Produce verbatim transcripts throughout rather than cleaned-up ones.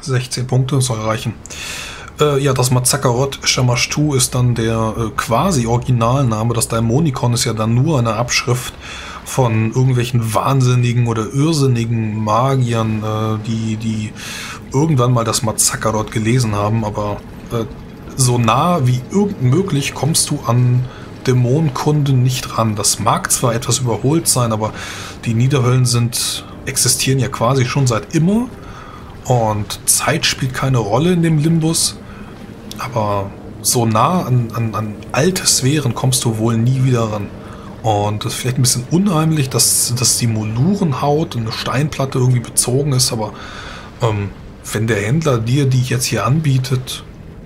sechzehn Punkte, soll reichen. Äh, ja, das Mazzakarot Shamashtu ist dann der äh, quasi Originalname. Das Daimonikon ist ja dann nur eine Abschrift von irgendwelchen wahnsinnigen oder irrsinnigen Magiern, äh, die, die irgendwann mal das Mazzakarot gelesen haben, aber äh, so nah wie irgend möglich kommst du an Dämonenkunde nicht ran. Das mag zwar etwas überholt sein, aber die Niederhöllen sind, existieren ja quasi schon seit immer und Zeit spielt keine Rolle in dem Limbus, aber so nah an, an, an alte Sphären kommst du wohl nie wieder ran. Und das ist vielleicht ein bisschen unheimlich, dass, dass die Molurenhaut und eine Steinplatte irgendwie bezogen ist, aber ähm, wenn der Händler dir die jetzt hier anbietet...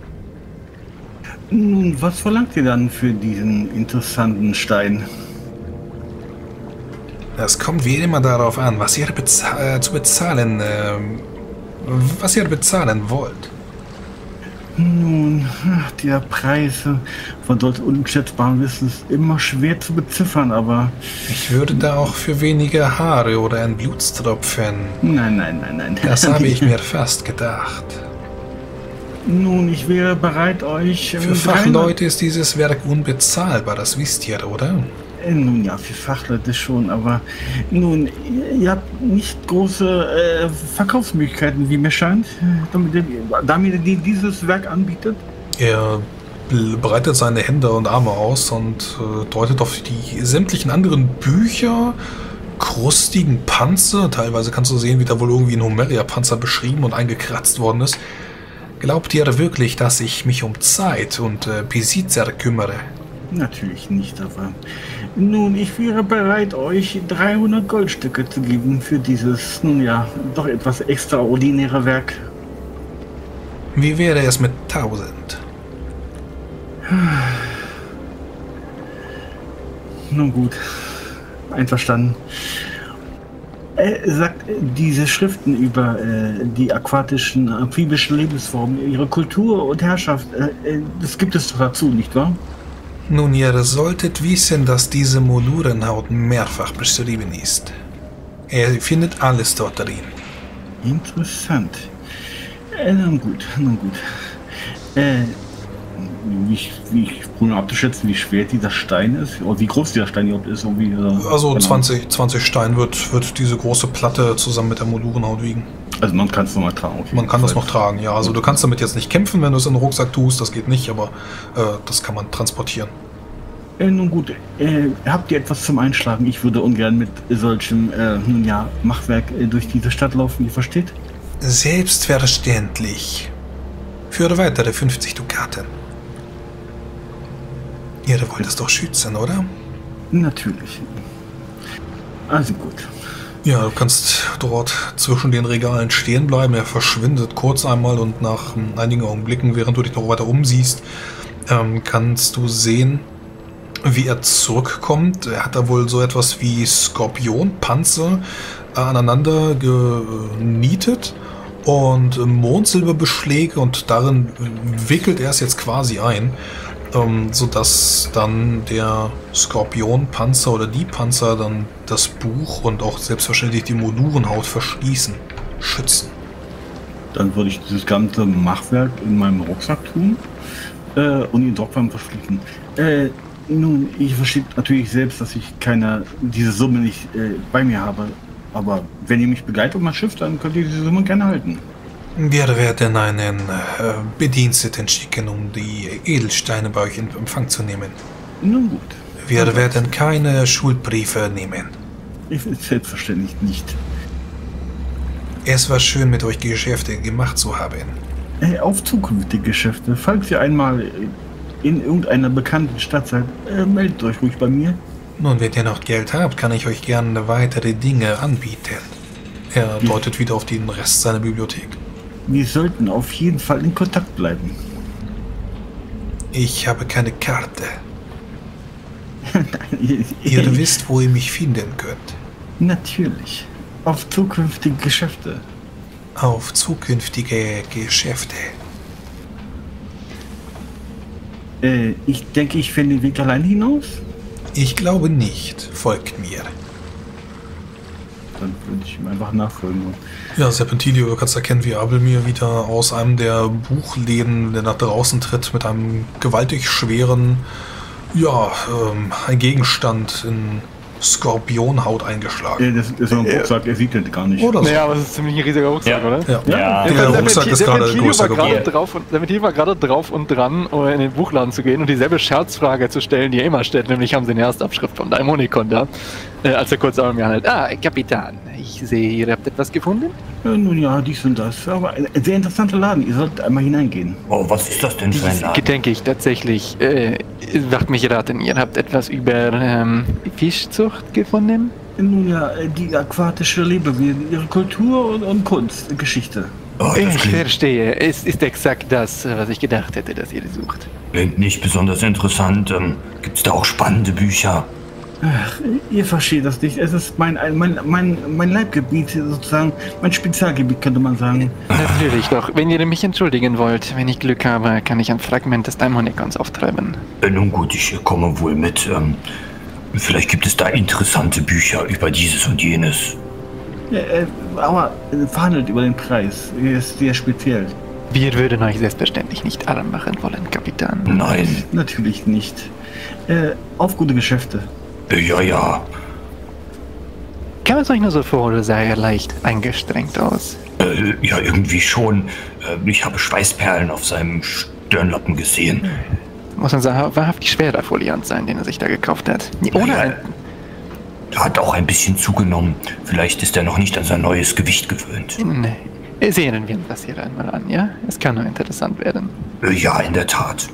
Nun, was verlangt ihr dann für diesen interessanten Stein? Es kommt wie immer darauf an, was ihr beza äh, zu bezahlen, äh, was ihr bezahlen wollt. Nun, der Preis von dort unschätzbaren Wissen ist immer schwer zu beziffern, aber... Ich würde da auch für weniger Haare oder ein Blutstropfen... Nein, nein, nein, nein. Das habe ich mir fast gedacht. Nun, ich wäre bereit, euch... Für Fachleute ist dieses Werk unbezahlbar, das wisst ihr, oder? Nun ja, für Fachleute schon, aber nun, ihr habt nicht große äh, Verkaufsmöglichkeiten, wie mir scheint, damit, damit ihr dieses Werk anbietet. Er breitet seine Hände und Arme aus und äh, deutet auf die sämtlichen anderen Bücher, krustigen Panzer. Teilweise kannst du sehen, wie da wohl irgendwie ein Homeria-Panzer beschrieben und eingekratzt worden ist. Glaubt ihr wirklich, dass ich mich um Zeit und äh, Besitzer kümmere? Natürlich nicht, aber nun, ich wäre bereit, euch dreihundert Goldstücke zu geben für dieses, nun ja, doch etwas extraordinäre Werk. Wie wäre es mit tausend? Nun gut, einverstanden. Äh, sagt, diese Schriften über äh, die aquatischen, amphibischen Lebensformen, ihre Kultur und Herrschaft, äh, das gibt es doch dazu, nicht wahr? Nun, ihr solltet wissen, dass diese Molurenhaut mehrfach beschrieben ist. Ihr findet alles dort drin. Interessant. Äh, nun gut, nun gut. Äh, wie ich, wie ich probiere abzuschätzen, wie schwer dieser Stein ist, oder wie groß dieser Stein überhaupt ist. Wie, äh, also zwanzig, zwanzig Stein wird, wird diese große Platte zusammen mit der Molurenhaut wiegen. Also man kann es noch mal tragen. Man kann das noch tragen, ja. Also du kannst damit jetzt nicht kämpfen, wenn du es in den Rucksack tust, das geht nicht, aber äh, das kann man transportieren. Äh, nun gut, äh, habt ihr etwas zum Einschlagen? Ich würde ungern mit solchem, äh, nun ja, Machwerk äh, durch diese Stadt laufen, ihr versteht? Selbstverständlich. Für weitere fünfzig Dukaten. Ihr wollt es doch schützen, oder? Natürlich. Also gut. Ja, du kannst dort zwischen den Regalen stehen bleiben. Er verschwindet kurz einmal und nach ähm, einigen Augenblicken, während du dich noch weiter umsiehst, ähm, kannst du sehen, wie er zurückkommt. Er hat da wohl so etwas wie Skorpionpanzer äh, aneinander genietet und äh, Mondsilberbeschläge und darin wickelt er es jetzt quasi ein. Ähm, sodass dann der Skorpionpanzer oder die Panzer dann das Buch und auch selbstverständlich die Molurenhaut verschließen, schützen. Dann würde ich dieses ganze Machwerk in meinem Rucksack tun äh, und ihn dort beim verschließen. Äh, nun, ich verstehe natürlich selbst, dass ich keine, diese Summe nicht äh, bei mir habe, aber wenn ihr mich begleitet auf mein Schiff, dann könnt ihr diese Summe gerne halten. Wir werden einen äh, Bediensteten schicken, um die Edelsteine bei euch in Empfang zu nehmen. Nun gut. Wir also, werden keine Schuldbriefe nehmen. Ich, selbstverständlich nicht. Es war schön, mit euch Geschäfte gemacht zu haben. Äh, auf zukünftige Geschäfte. Falls ihr einmal in irgendeiner bekannten Stadt seid, äh, meldet euch ruhig bei mir. Nun, wenn ihr noch Geld habt, kann ich euch gerne weitere Dinge anbieten. Er Wir, deutet wieder auf den Rest seiner Bibliothek. Wir sollten auf jeden Fall in Kontakt bleiben. Ich habe keine Karte. Ihr wisst, wo ihr mich finden könnt. Natürlich. Auf zukünftige Geschäfte. Auf zukünftige Geschäfte. Äh, ich denke, ich finde den Weg allein hinaus. Ich glaube nicht. Folgt mir. dann würde ich ihm einfach nachfolgen. Ja, Serpentilio, du kannst erkennen, wie Abelmir wieder aus einem der Buchläden, der nach draußen tritt, mit einem gewaltig schweren, ja, ähm, ein Gegenstand in Skorpionhaut eingeschlagen. Ja, das ist so ein Rucksack, er sieht den gar nicht. Oder so. Naja, aber es ist ziemlich ein riesiger Rucksack, Ja. oder? Ja, Ja. der Der Rucksack ist gerade größer war gerade geworden. drauf und Serpentilio war gerade drauf und dran, um in den Buchladen zu gehen und dieselbe Scherzfrage zu stellen, die er immer stellt, nämlich haben sie eine Erstabschrift vom Daimonikon da, äh, als er kurz an mir handelt. Ah, Kapitän, ich sehe, ihr habt etwas gefunden? Ja, nun ja, dies und das. Aber ein sehr interessanter Laden, ihr sollt einmal hineingehen. Oh, was ist das denn für ein Laden? Gedenke ich tatsächlich, äh, lasst mich raten, ihr habt etwas über ähm, Fischzucht gefunden? Nun ja, die aquatische Lebewesen, ihre Kultur und, und Kunst, Geschichte. Oh, das Ich klingt, verstehe, es ist exakt das, was ich gedacht hätte, dass ihr sucht. klingt nicht besonders interessant. Ähm, Gibt es da auch spannende Bücher? Ach, ihr versteht das nicht. Es ist mein, mein, mein, mein Leibgebiet sozusagen, mein Spezialgebiet, könnte man sagen. Natürlich doch. Wenn ihr mich entschuldigen wollt, wenn ich Glück habe, kann ich ein Fragment des Daimonikons auftreiben. Äh, nun gut, ich komme wohl mit. Ähm, vielleicht gibt es da interessante Bücher über dieses und jenes. Ja, äh, aber äh, verhandelt über den Preis. Er ist sehr speziell. Wir würden euch selbstverständlich nicht arm machen wollen, Kapitän. Nein. Natürlich nicht. Äh, auf gute Geschäfte. Äh, ja, ja. Kam es euch nur so vor, oder sah er leicht angestrengt aus? Äh, ja, irgendwie schon. Äh, ich habe Schweißperlen auf seinem Stirnlappen gesehen. Muss man sagen, wahrhaftig schwerer Foliant sein, den er sich da gekauft hat. Ohne Ja, ein... Er hat auch ein bisschen zugenommen. Vielleicht ist er noch nicht an sein neues Gewicht gewöhnt. Nee. Sehen wir uns das hier einmal an, ja? Es kann nur interessant werden. Äh, ja, in der Tat.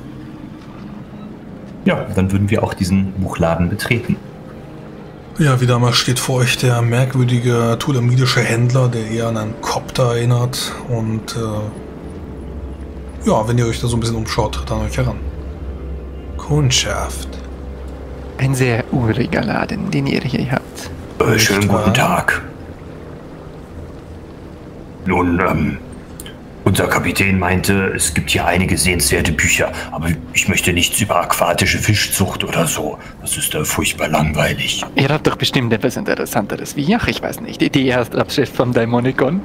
Ja, dann würden wir auch diesen Buchladen betreten. Ja, wieder mal steht vor euch der merkwürdige tulamidische Händler, der eher an einen Kopter erinnert. Und äh, ja, wenn ihr euch da so ein bisschen umschaut, tritt an euch heran. Kundschaft. Ein sehr uriger Laden, den ihr hier habt. Äh, Nicht schönen wahr? guten Tag. Nun, ähm, unser Kapitän meinte, es gibt hier einige sehenswerte Bücher, aber ich möchte nichts über aquatische Fischzucht oder so. Das ist äh, furchtbar langweilig. Ihr habt doch bestimmt etwas Interessanteres wie, ach, ich weiß nicht, die Erstabschrift vom Daimonikon.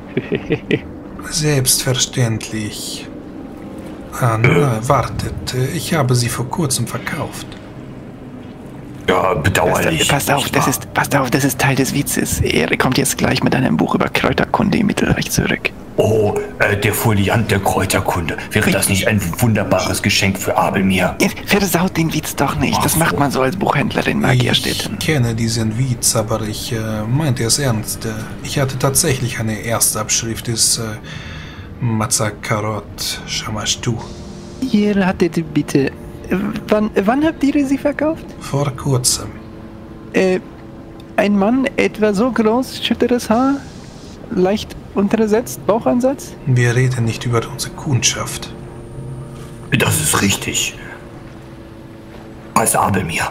Selbstverständlich. Ah, na, wartet. Ich habe sie vor kurzem verkauft. Ja, bedauerlich. Passt auf, nicht das wahr? ist, passt auf, das ist Teil des Witzes. Er kommt jetzt gleich mit einem Buch über Kräuterkunde im Mittelreich zurück. Oh, äh, der Foliant der Kräuterkunde. Wäre das nicht ein wunderbares Geschenk für Abelmir? Ihr versaut den Witz doch nicht. Das Ach macht so. man so als Buchhändler in Magierstädten. Ich kenne diesen Witz, aber ich äh, meinte es ernst. Äh, Ich hatte tatsächlich eine Erstabschrift des äh, Mazzakarot Shamashtu. Ihr hattet bitte... äh, Wann, wann habt ihr sie verkauft? Vor kurzem. Äh, ein Mann, etwa so groß, schütteres Haar, leicht untersetzt, Bauchansatz? Wir reden nicht über unsere Kundschaft. Das ist richtig. Als Abelmir.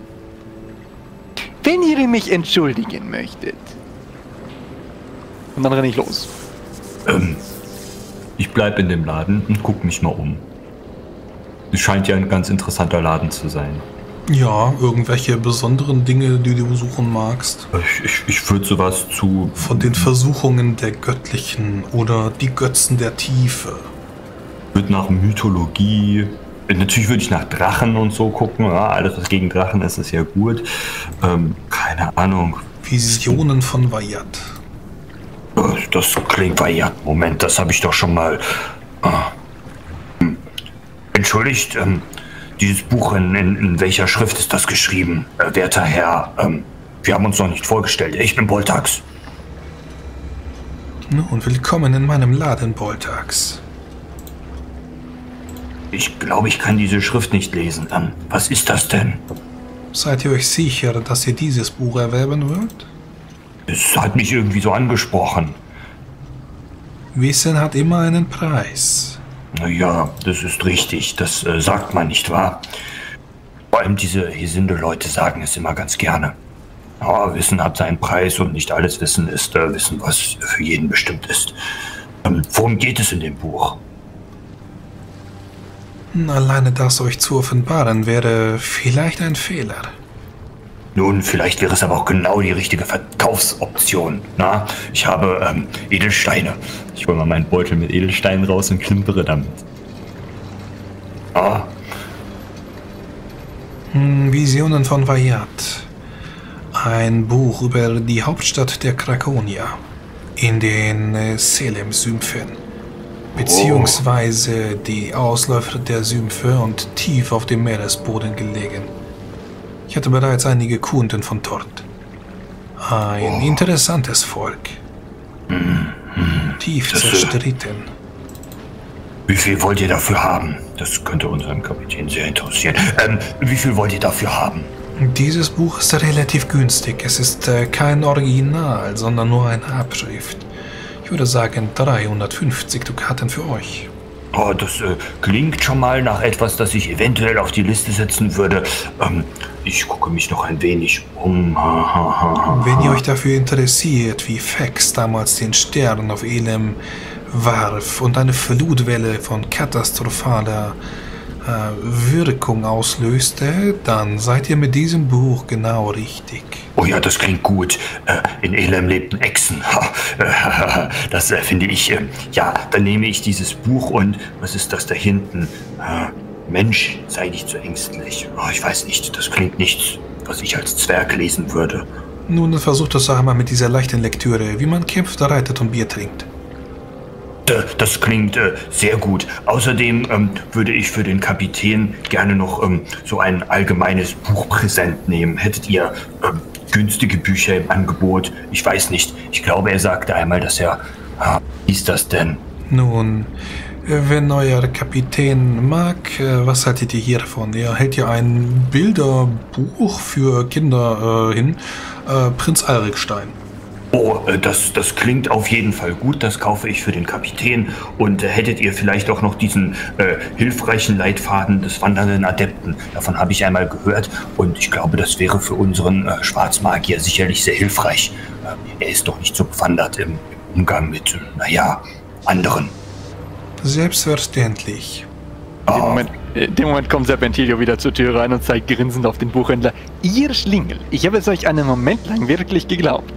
Wenn ihr mich entschuldigen möchtet. Und dann renne ich los. Ähm, Ich bleibe in dem Laden und guck mich mal um. Es scheint ja ein ganz interessanter Laden zu sein. Ja, irgendwelche besonderen Dinge, die du besuchen magst. Ich, ich, ich würde sowas zu... Von den Versuchungen der Göttlichen oder die Götzen der Tiefe. Würde nach Mythologie... Natürlich würde ich nach Drachen und so gucken. Ja, alles, was gegen Drachen ist, ist ja gut. Ähm, keine Ahnung. Visionen von Vayat. Äh, Das klingt ja. Moment, das habe ich doch schon mal. Ah. Hm. Entschuldigt, ähm, dieses Buch, in, in, in welcher Schrift ist das geschrieben? Äh, werter Herr, ähm, wir haben uns noch nicht vorgestellt. Ich bin Boltax. Nun, willkommen in meinem Laden, Boltax. Ich glaube, ich kann diese Schrift nicht lesen. Ähm, was ist das denn? Seid ihr euch sicher, dass ihr dieses Buch erwerben wollt? Es hat mich irgendwie so angesprochen. Wissen hat immer einen Preis. Ja, das ist richtig. Das äh, sagt man, nicht wahr? Vor allem diese Hesinde-Leute sagen es immer ganz gerne. Ja, Wissen hat seinen Preis und nicht alles Wissen ist äh, Wissen, was für jeden bestimmt ist. Ähm, worum geht es in dem Buch? Alleine das euch zu offenbaren wäre vielleicht ein Fehler. Nun, vielleicht wäre es aber auch genau die richtige Verkaufsoption. Na, ich habe ähm, Edelsteine. Ich hole mal meinen Beutel mit Edelsteinen raus und klimpere damit. Ah, Hm, Visionen von Vayat. Ein Buch über die Hauptstadt der Krakonier in den äh, Selem-Sümpfen. Beziehungsweise die Ausläufer der Sümpfe und tief auf dem Meeresboden gelegen. Ich hatte bereits einige Kunden von dort. Ein interessantes Volk. Tief Das, äh, zerstritten. wie viel wollt ihr dafür haben? Das könnte unseren Kapitän sehr interessieren. Ähm, wie viel wollt ihr dafür haben? Dieses Buch ist relativ günstig. Es ist äh, kein Original, sondern nur eine Abschrift. Ich würde sagen dreihundertfünfzig Dukaten für euch. Oh, das äh, klingt schon mal nach etwas, das ich eventuell auf die Liste setzen würde. Ähm, ich gucke mich noch ein wenig um. Wenn ihr euch dafür interessiert, wie Fex damals den Stern auf Elem warf und eine Flutwelle von katastrophaler äh, Wirkung auslöste, dann seid ihr mit diesem Buch genau richtig. Oh ja, das klingt gut. Äh, in Elem lebten Echsen. Ha, äh, das äh, finde ich. Äh, ja, dann nehme ich dieses Buch und was ist das da hinten? Äh, Mensch, sei nicht so ängstlich. Oh, ich weiß nicht, das klingt nichts, was ich als Zwerg lesen würde. Nun, dann versucht es doch einmal mit dieser leichten Lektüre, wie man kämpft, reitet und Bier trinkt. Äh, Das klingt äh, sehr gut. Außerdem ähm, würde ich für den Kapitän gerne noch ähm, so ein allgemeines Buchpräsent nehmen. Hättet ihr ähm, günstige Bücher im Angebot? Ich weiß nicht. Ich glaube, er sagte einmal, dass er... Ah, wie ist das denn? Nun, wenn euer Kapitän mag, äh, was haltet ihr hiervon? Er hält ja ein Bilderbuch für Kinder äh, hin, äh, Prinz Alrikstein. Oh, äh, das, das klingt auf jeden Fall gut. Das kaufe ich für den Kapitän. Und äh, hättet ihr vielleicht auch noch diesen äh, hilfreichen Leitfaden des wandernden Adepten? Davon habe ich einmal gehört. Und ich glaube, das wäre für unseren äh, Schwarzmagier sicherlich sehr hilfreich. Äh, er ist doch nicht so bewandert im, im Umgang mit, äh, naja, anderen. Selbstverständlich. In dem Moment, in dem Moment kommt Serpentilio wieder zur Tür rein und zeigt grinsend auf den Buchhändler. Ihr Schlingel, ich habe es euch einen Moment lang wirklich geglaubt.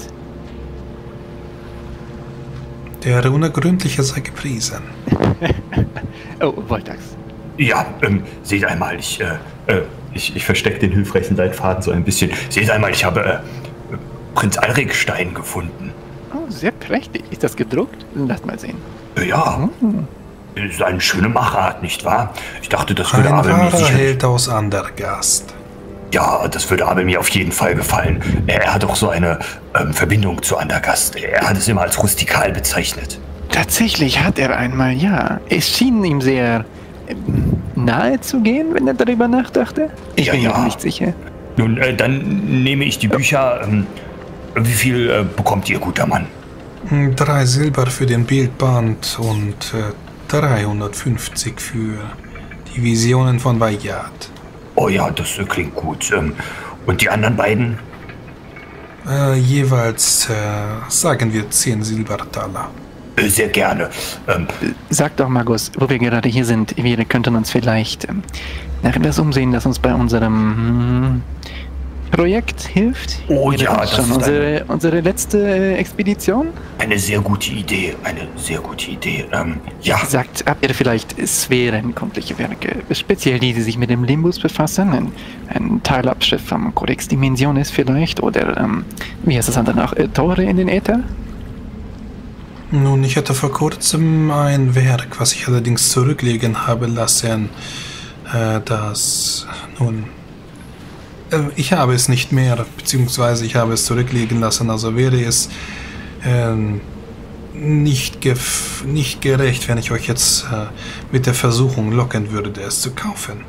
Der Unergründliche sei gepriesen. Oh, Voltax. Ja, ähm, seht einmal, ich, äh, äh, Ich, ich verstecke den hilfreichen Leitfaden so ein bisschen. seht einmal, ich habe äh, Prinz Alrikstein gefunden. Oh, sehr prächtig. Ist das gedruckt? Lasst mal sehen. Äh, Ja, ist eine schöne Machart, nicht wahr? Ich dachte, das würde Ein Abel mir wahrer sicher... Held aus Andergast. Ja, das würde Abel mir auf jeden Fall gefallen. Er hat auch so eine ähm, Verbindung zu Andergast. Er hat es immer als rustikal bezeichnet. Tatsächlich hat er einmal, ja. Es schien ihm sehr ähm, nahe zu gehen, wenn er darüber nachdachte. Ich Ja, bin ja. mir nicht sicher. Nun, äh, dann nehme ich die Bücher. Ähm, wie viel äh, bekommt ihr, guter Mann? Hm, Drei Silber für den Bildband und äh, dreihundertfünfzig für die Visionen von Vayat. Oh ja, das äh, klingt gut. Ähm, und die anderen beiden? Äh, jeweils, äh, sagen wir, zehn Silbertaler. Äh, sehr gerne. Ähm, Sag doch, Magus, wo wir gerade hier sind, wir könnten uns vielleicht ähm, nach etwas umsehen, das uns bei unserem hm, Projekt hilft. Oh Wäre ja, das das schon ist unsere, unsere letzte äh, Expedition? eine sehr gute Idee. Eine sehr gute Idee. Ähm, ja. Sagt, habt ihr vielleicht sphärenkundliche Werke, speziell die, die sich mit dem Limbus befassen? Ein, ein Teilabschrift vom Codex Dimensionis vielleicht? Oder, ähm, wie heißt das andere noch? Äh, Tore in den Äther? Nun, ich hatte vor kurzem ein Werk, was ich allerdings zurücklegen habe lassen, äh, das, nun, äh, ich habe es nicht mehr, beziehungsweise ich habe es zurücklegen lassen, also wäre es ähm, nicht, gef nicht gerecht, wenn ich euch jetzt äh, mit der Versuchung locken würde, es zu kaufen.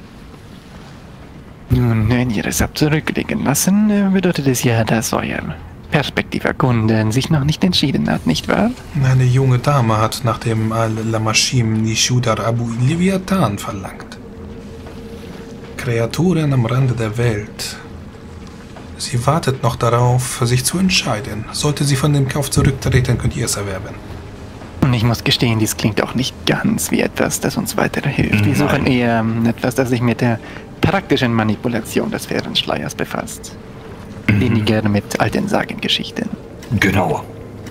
Nun, wenn ihr es habt zurücklegen lassen, äh, bedeutet es ja, dass euer perspektiver Kunde sich noch nicht entschieden hat, nicht wahr? Eine junge Dame hat nach dem Al-Lamashim Nishudar Abu Leviathan verlangt. Kreaturen am Rande der Welt. Sie wartet noch darauf, sich zu entscheiden. Sollte sie von dem Kauf zurücktreten, könnt ihr es erwerben. Und ich muss gestehen, dies klingt auch nicht ganz wie etwas, das uns weiterhilft. Wir suchen eher ähm, etwas, das sich mit der praktischen Manipulation des Sphärenschleiers befasst. weniger mit alten Sagengeschichten. Genau.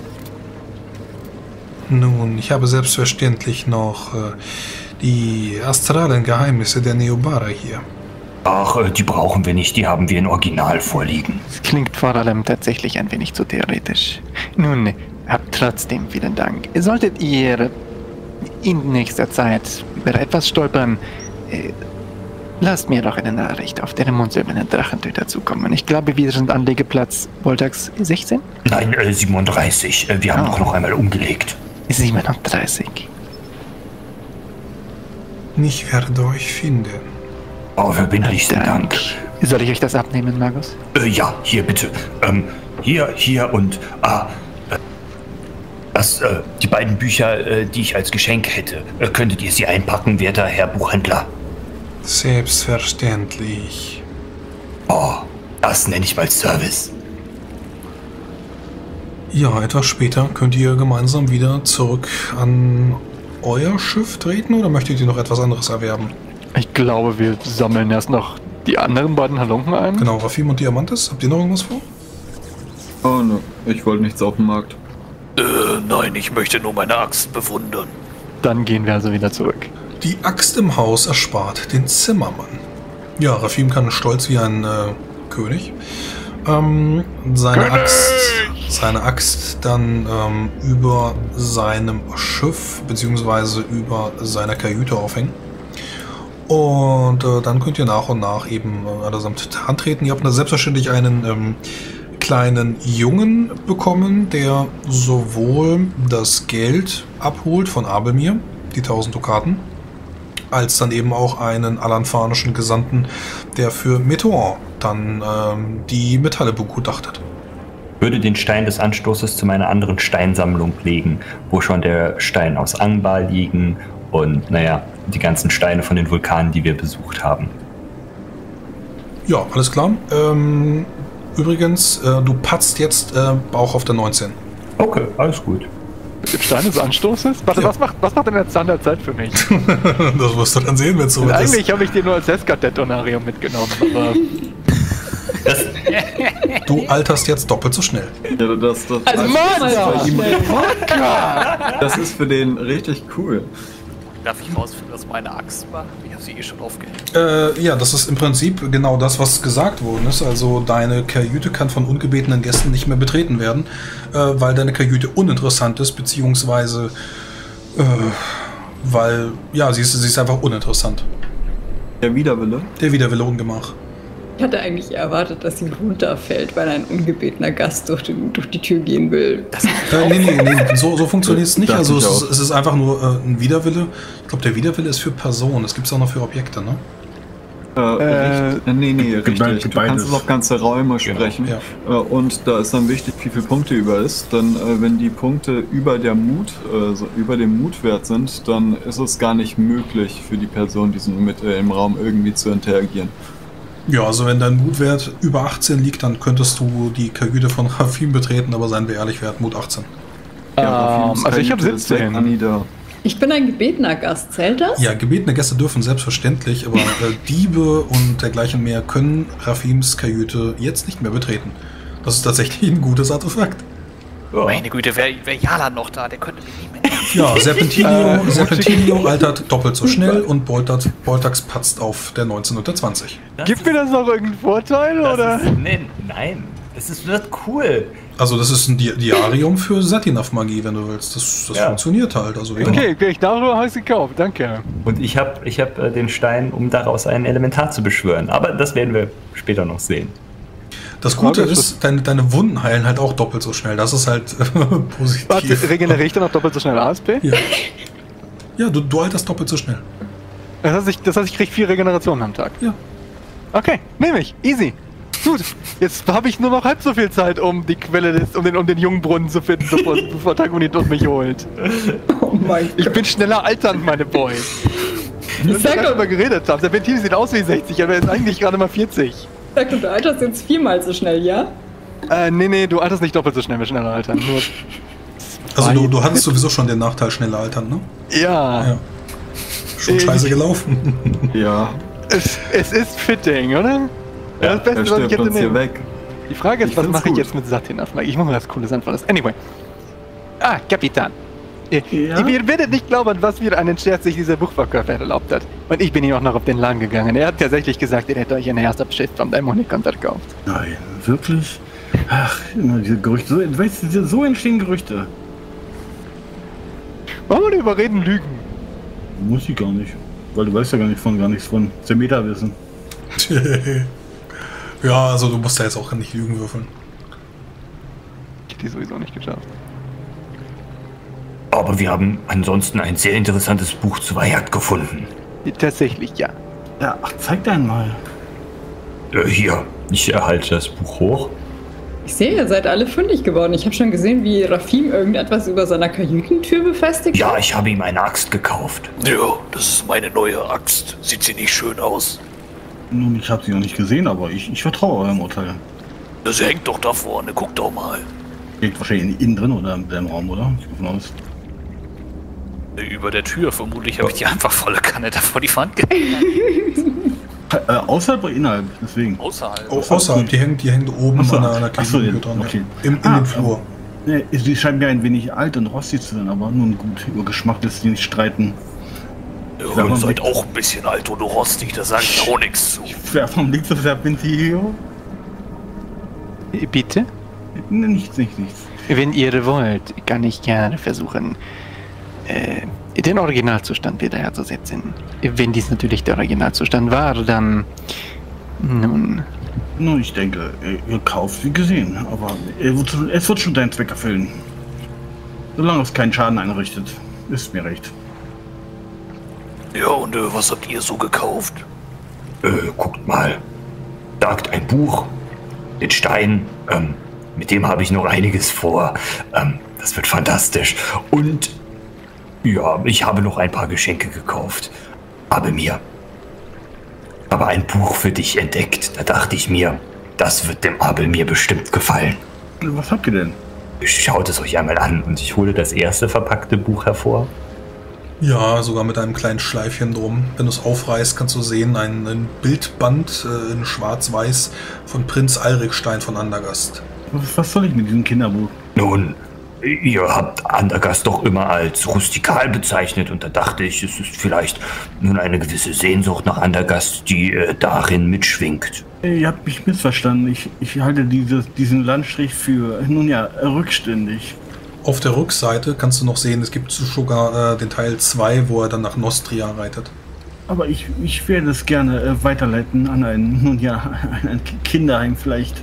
Nun, ich habe selbstverständlich noch äh, die astralen Geheimnisse der Neobara hier. Ach, äh, die brauchen wir nicht, die haben wir in Original vorliegen. Es klingt vor allem tatsächlich ein wenig zu theoretisch. Nun, habt trotzdem vielen Dank. Solltet ihr in nächster Zeit über etwas stolpern, äh, lasst mir doch eine Nachricht auf der mondsilbernen Drachentöter zukommen. Ich glaube, wir sind Anlegeplatz Voltax sechzehn? Nein, äh, siebenunddreißig. Äh, wir haben Oh. doch noch einmal umgelegt. siebenunddreißig. Ich werde euch finden. Oh, verbindlichsten Dank. Soll ich euch das abnehmen, Magus? Äh, ja, hier bitte. Ähm, hier, hier und ah, äh, das, äh, die beiden Bücher, äh, die ich als Geschenk hätte. Äh, könntet ihr sie einpacken, werter Herr Buchhändler? Selbstverständlich. Oh, das nenne ich mal Service. Ja, etwas später könnt ihr gemeinsam wieder zurück an euer Schiff treten oder möchtet ihr noch etwas anderes erwerben? Ich glaube, wir sammeln erst noch die anderen beiden Halunken ein. Genau, Rafim und Diamantes, habt ihr noch irgendwas vor? Oh ne, ich wollte nichts auf dem Markt. Äh, nein, ich möchte nur meine Axt bewundern. Dann gehen wir also wieder zurück. Die Axt im Haus erspart den Zimmermann. Ja, Rafim kann stolz wie ein äh, König ähm, seine König! Axt, seine Axt dann ähm, über seinem Schiff beziehungsweise über seiner Kajüte aufhängen. Und äh, dann könnt ihr nach und nach eben äh, allesamt antreten. Ihr habt da selbstverständlich einen ähm, kleinen Jungen bekommen, der sowohl das Geld abholt von Abelmir, die tausend Dukaten, als dann eben auch einen alanfanischen Gesandten, der für Meteor dann ähm, die Metalle begutachtet. Würde den Stein des Anstoßes zu meiner anderen Steinsammlung legen, wo schon der Stein aus Angbar liegen und, naja, die ganzen Steine von den Vulkanen, die wir besucht haben. Ja, alles klar. Ähm, übrigens, äh, du patzt jetzt äh, Bauch auf der neunzehn. Okay, alles gut. Mit dem Stein des Anstoßes? Warte, Ja. was macht, was macht denn jetzt Standard Zeit für mich? Das wirst du dann sehen, wenn es so ist. Eigentlich habe ich den nur als Eskat-Detonarium mitgenommen, aber Du alterst jetzt doppelt so schnell. Ja, das, das, Also das, mal ist für ihn, Wodka! das ist für den richtig cool. Darf ich rausfinden, was meine Axt macht? Ich habe sie eh schon aufgehängt. Äh, ja, das ist im Prinzip genau das, was gesagt worden ist. Also deine Kajüte kann von ungebetenen Gästen nicht mehr betreten werden, äh, weil deine Kajüte uninteressant ist, beziehungsweise äh, weil, ja, sie ist, sie ist einfach uninteressant. Der Widerwille. Der Widerwille Ungemach. Ich hatte eigentlich erwartet, dass sie runterfällt, weil ein ungebetener Gast durch, den, durch die Tür gehen will. Äh, nee, nee, nee, so, so funktioniert es nicht. Dachte Also ich es ist, auch. es ist einfach nur äh, ein Widerwille. Ich glaube, der Widerwille ist für Personen. Das gibt es auch noch für Objekte, ne? Äh, richtig, äh, nee, nee, richtig. beides. Du kannst es auf ganze Räume sprechen. ja. Äh, und da ist dann wichtig, wie viele Punkte über ist. Denn äh, wenn die Punkte über der Mut, äh, so über dem Mutwert sind, dann ist es gar nicht möglich für die Person, diesen mit äh, im Raum irgendwie zu interagieren. Ja, also wenn dein Mutwert über achtzehn liegt, dann könntest du die Kajüte von Rafim betreten, aber seien wir ehrlich, wer hat Mut achtzehn? Ja, Ähm, also ich habe siebzehn. Anida. Ich bin ein gebetener Gast, zählt das? Ja, gebetene Gäste dürfen selbstverständlich, aber äh, Diebe und dergleichen mehr können Rafims Kajüte jetzt nicht mehr betreten. Das ist tatsächlich ein gutes Artefakt. Meine Güte, wäre wär Jalan noch da, der könnte mich nicht mehr. Ja, Serpentinio, Äh, Serpentinio altert doppelt so schnell und Boltax, Boltax patzt auf der neunzehn und der zwanzig. Gibt mir das noch irgendeinen Vorteil, Das oder? Ist, nee, nein, das ist, wird cool. Also das ist ein Di Diarium für Satinaf-Magie, wenn du willst. Das, das Ja. funktioniert halt. Also ja. Okay, okay, ich darüber habe ich gekauft, danke. Und ich habe ich hab, äh, den Stein, um daraus ein Elementar zu beschwören. Aber das werden wir später noch sehen. Das Gute Ja, das ist, deine, deine Wunden heilen halt auch doppelt so schnell. Das ist halt positiv. Warte, regeneriere ich dann auch doppelt so schnell A S P? Ja, ja du, du alterst doppelt so schnell. Das heißt, ich, das heißt, ich krieg vier Regenerationen am Tag. Ja. Okay, nehme ich. Easy. Gut, jetzt habe ich nur noch halb so viel Zeit, um die Quelle des, um den, um den Jungbrunnen zu finden, bevor, bevor Tagunidot mich holt. Oh mein Gott. Ich bin schneller alternd, meine Boys. Wir sag haben doch- darüber geredet haben. Der Ventil sieht aus wie sechzig, aber er ist eigentlich gerade mal vierzig. Sag du, du alterst jetzt viermal so schnell, ja? Äh, nee, nee, du alterst nicht doppelt so schnell mit schneller altern. Nur Also du, du hattest sowieso schon den Nachteil schneller altern, ne? ja. Ja. Schon Ich- scheiße gelaufen. Ja, Es, es ist fitting, oder? Ja, das er Beste, was ich stirbt hätte uns hier nehmen. weg. Die Frage ist, Ich was find's mache ich gut. jetzt mit Satinaf? Ich mache mal was Cooles Anfalles. Anyway. Ah, Kapitän. Ihr, Ja? ihr werdet nicht glauben, was für einen Scherz sich dieser Buchverkäufer erlaubt hat. Und ich bin ihm auch noch auf den Laden gegangen. Er hat tatsächlich gesagt, er hätte euch eine Erstabschrift vom Dämonikon verkauft. Nein, wirklich? Ach, immer diese Gerüchte. So, weißt du, so entstehen Gerüchte. Warum überreden Lügen? Muss ich gar nicht. Weil du weißt ja gar nicht von gar nichts von. Das ist ja Meta-Wissen. Ja, also du musst ja jetzt auch nicht Lügen würfeln. Ich hätte die sowieso nicht geschafft. Aber wir haben ansonsten ein sehr interessantes Buch zu Wyatt gefunden. Tatsächlich, ja. Ja, ach, zeig deinen mal. Äh, hier. Ich erhalte das Buch hoch. Ich sehe, ihr seid alle fündig geworden. Ich habe schon gesehen, wie Rafim irgendetwas über seiner Kajütentür befestigt Ja, hat. ich habe ihm eine Axt gekauft. Ja, das ist meine neue Axt. Sieht sie nicht schön aus? Nun, ich habe sie noch nicht gesehen, aber ich, ich vertraue eurem Urteil. Sie hängt doch da vorne. Guck doch mal. Liegt wahrscheinlich innen drin oder im Raum, oder? Ich gehe davon aus. Über der Tür. Vermutlich habe ich die einfach volle Kanne da vor die Wand gelegt. Äh, außerhalb oder innerhalb? Deswegen. Außerhalb. Oh, außerhalb, die hängt, die hängt oben Ach so. an der, an der Ach so, Klinge ja, dran. okay. Ja. Im, in Ah, dem Flur. Ne, sie scheint mir ein wenig alt und rostig zu sein, aber nun gut, über Geschmack lässt sich nicht streiten. Ja, ihr seid auch ein bisschen alt und rostig. Da sage ich auch nichts zu. Wer vom Lied zu Serpentio? Äh, Bitte? Ne, nichts, nichts, nichts. Wenn ihr wollt, kann ich gerne versuchen, äh, den Originalzustand wiederherzusetzen. Wenn dies natürlich der Originalzustand war, dann... Nun... Nun, ich denke, ihr kauft wie gesehen, aber er wird, es wird schon deinen Zweck erfüllen. Solange es keinen Schaden einrichtet, ist mir recht. Ja, und äh, was habt ihr so gekauft? Äh, guckt mal. Sagt ein Buch. Den Stein. Ähm, mit dem habe ich noch einiges vor. Ähm, das wird fantastisch. Und ja, ich habe noch ein paar Geschenke gekauft. Habe mir aber ein Buch für dich entdeckt. Da dachte ich mir, das wird dem Abel mir bestimmt gefallen. Was habt ihr denn? Schaut es euch einmal an. Und ich hole das erste verpackte Buch hervor. Ja, sogar mit einem kleinen Schleifchen drum. Wenn du es aufreißt, kannst du sehen, ein, ein Bildband äh, in schwarz-weiß von Prinz Alrikstein von Andergast. Was, was soll ich mit diesem Kinderbuch? Nun, ihr habt Andergast doch immer als rustikal bezeichnet und da dachte ich, es ist vielleicht nun eine gewisse Sehnsucht nach Andergast, die äh, darin mitschwingt. Ihr habt mich missverstanden. Ich, ich halte dieses, diesen Landstrich für, nun ja, rückständig. Auf der Rückseite kannst du noch sehen, es gibt sogar äh, den Teil zwei, wo er dann nach Nostria reitet. Aber ich, ich werde es gerne äh, weiterleiten an ein, nun ja, ein Kinderheim vielleicht.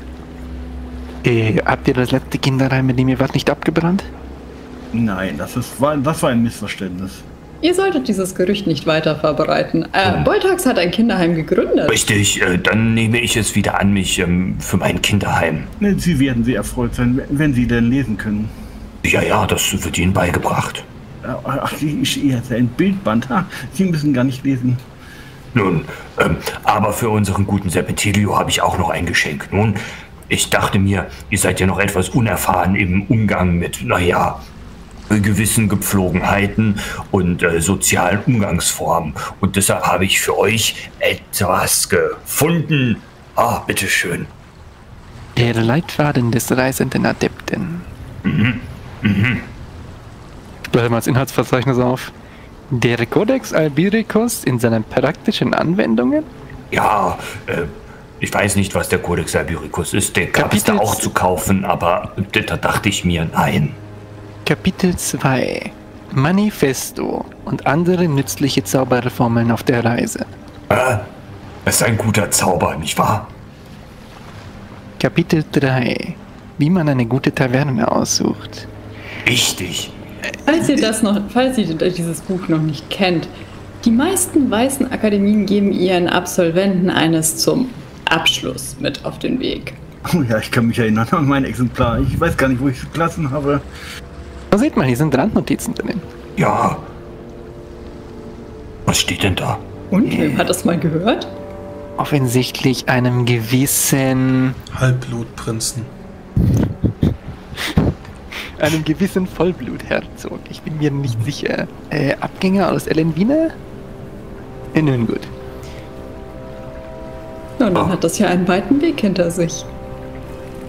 Äh, habt ihr das letzte Kinderheim, mit dem ihr wart, nicht abgebrannt? Nein, das, ist, war, das war ein Missverständnis. Ihr solltet dieses Gerücht nicht weiter verbreiten. Äh, Boltax hat ein Kinderheim gegründet. Richtig, äh, dann nehme ich es wieder an mich ähm, für mein Kinderheim. Ne, Sie werden sehr erfreut sein, wenn Sie denn lesen können. Ja, ja, das wird Ihnen beigebracht. Ach, ich, ich, ein Bildband. Ha, Sie müssen gar nicht lesen. Nun, ähm, aber für unseren guten Serpentilio habe ich auch noch ein Geschenk. Nun, ich dachte mir, ihr seid ja noch etwas unerfahren im Umgang mit, naja, gewissen Gepflogenheiten und äh, sozialen Umgangsformen. Und deshalb habe ich für euch etwas gefunden. Ah, bitteschön. Der Leitfaden des reisenden Adepten. Mhm. Mhm. Ich bleibe mal das Inhaltsverzeichnis auf. Der Codex Albiricus in seinen praktischen Anwendungen? Ja, äh, ich weiß nicht, was der Codex Albiricus ist. Der gab es da Kapitel- auch zu kaufen, aber da dachte ich mir, nein. Kapitel zwei. Manifesto und andere nützliche Zauberreformeln auf der Reise. Äh, das ist ein guter Zauber, nicht wahr? Kapitel drei. Wie man eine gute Taverne aussucht. Richtig. Falls ihr das noch, falls ihr dieses Buch noch nicht kennt, die meisten weißen Akademien geben ihren Absolventen eines zum Abschluss mit auf den Weg. Oh ja, ich kann mich erinnern an mein Exemplar. Ich weiß gar nicht, wo ich es gelassen habe. Da sieht man, hier sind Randnotizen drin. Ja. Was steht denn da? Und, wem hat das mal gehört? Offensichtlich einem gewissen, Halbblutprinzen. einem gewissen Vollblutherzog. Ich bin mir nicht sicher. Äh, Abgänger aus Elenvina? Äh, nun gut. Na, dann hat das ja einen weiten Weg hinter sich.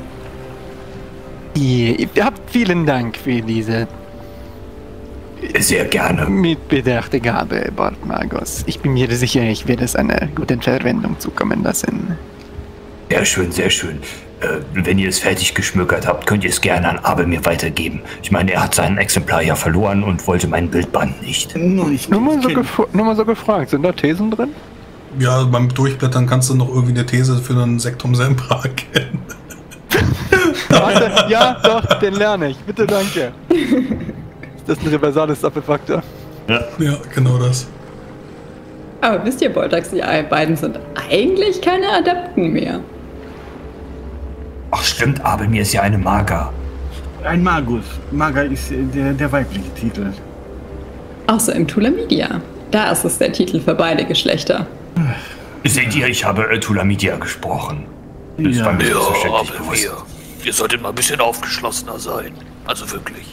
Ihr, ihr habt vielen Dank für diese Sehr gerne. mitbedachte Gabe, Bartmagos. Ich bin mir sicher, ich werde es einer guten Verwendung zukommen lassen. Sehr schön, sehr schön. Äh, wenn ihr es fertig geschmückert habt, könnt ihr es gerne an Abel mir weitergeben. Ich meine, er hat sein Exemplar ja verloren und wollte mein Bildband nicht. Nur, ich, Nur mal, ich so kenn- gefra- nur mal so gefragt, sind da Thesen drin? Ja, beim Durchblättern kannst du noch irgendwie eine These für einen Sektum Sempra erkennen. Warte, ja, doch, den lerne ich. Bitte, danke. Ist das ein reversales Doppelfaktor? Ja. Ja, genau das. Aber wisst ihr, Boltax, die beiden sind eigentlich keine Adepten mehr. Ach stimmt, Abel mir ist ja eine Maga. Ein Magus. Maga ist äh, der, der weibliche Titel. Außer im Tulamidia. Da ist es der Titel für beide Geschlechter. Seht ihr, ich habe äh, Tulamidia gesprochen. Das Ja. war mir Ja, selbstverständlich aber bewusst. wir, ihr solltet mal ein bisschen aufgeschlossener sein. Also wirklich.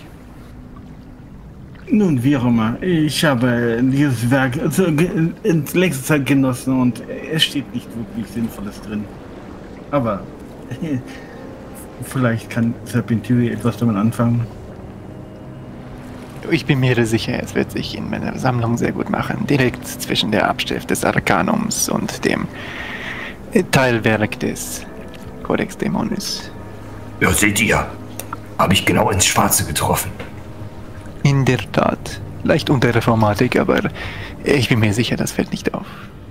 Nun, wie auch immer. Ich habe dieses Werk also, ge- in längster Zeit genossen und es steht nicht wirklich Sinnvolles drin. Aber vielleicht kann Serpentiri etwas damit anfangen. Ich bin mir sicher, es wird sich in meiner Sammlung sehr gut machen. Direkt zwischen der Abschrift des Arcanums und dem Teilwerk des Codex Daemonis. Ja, seht ihr, habe ich genau ins Schwarze getroffen. In der Tat. Leicht unter Reformatik, aber ich bin mir sicher, das fällt nicht auf.